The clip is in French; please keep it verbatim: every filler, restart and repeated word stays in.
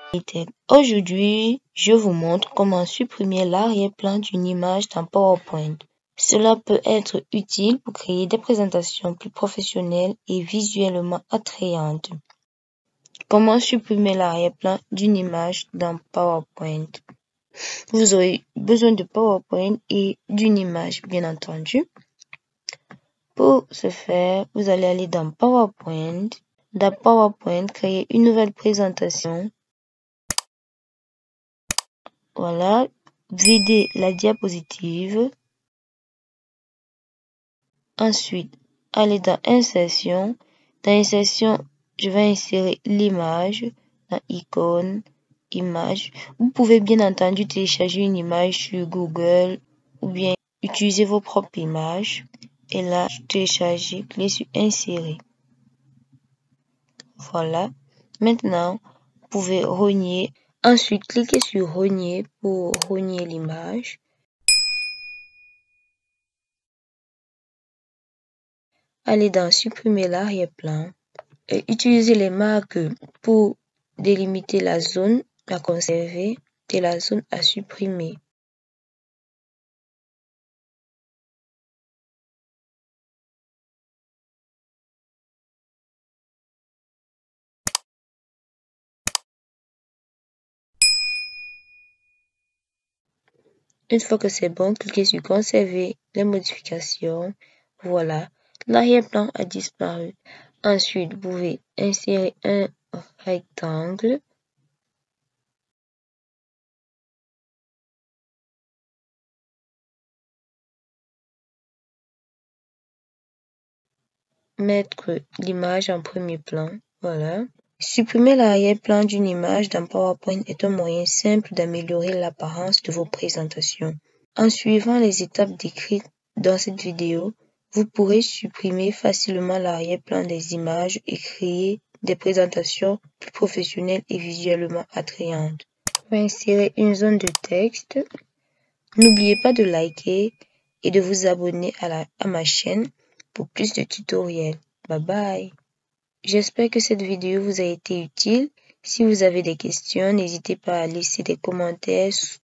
Aujourd'hui, je vous montre comment supprimer l'arrière-plan d'une image dans PowerPoint. Cela peut être utile pour créer des présentations plus professionnelles et visuellement attrayantes. Comment supprimer l'arrière-plan d'une image dans PowerPoint? Vous aurez besoin de PowerPoint et d'une image, bien entendu. Pour ce faire, vous allez aller dans PowerPoint. Dans PowerPoint, créer une nouvelle présentation. Voilà, vider la diapositive. Ensuite, aller dans Insertion. Dans Insertion, je vais insérer l'image dans Icône, Image. Vous pouvez bien entendu télécharger une image sur Google ou bien utiliser vos propres images. Et là, télécharger, cliquez sur Insérer. Voilà. Maintenant, vous pouvez rogner. Ensuite, cliquez sur Rogner pour rogner l'image. Allez dans Supprimer l'arrière-plan et utilisez les marques pour délimiter la zone à conserver et la zone à supprimer. Une fois que c'est bon, cliquez sur Conserver les modifications. Voilà, l'arrière-plan a disparu. Ensuite, vous pouvez insérer un rectangle. Mettre l'image en premier plan. Voilà. Supprimer l'arrière-plan d'une image dans PowerPoint est un moyen simple d'améliorer l'apparence de vos présentations. En suivant les étapes décrites dans cette vidéo, vous pourrez supprimer facilement l'arrière-plan des images et créer des présentations plus professionnelles et visuellement attrayantes. Je vais insérer une zone de texte. N'oubliez pas de liker et de vous abonner à, la, à ma chaîne pour plus de tutoriels. Bye bye! J'espère que cette vidéo vous a été utile. Si vous avez des questions, n'hésitez pas à laisser des commentaires